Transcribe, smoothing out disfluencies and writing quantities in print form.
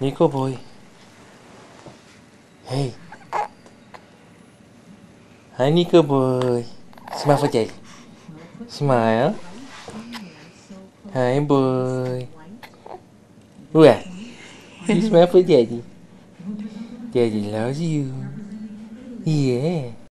Niko boy. Hey. Hi Niko boy. Smile for Daddy. Smile. Hi boy. What? You smile for Daddy. Daddy loves you. Yeah.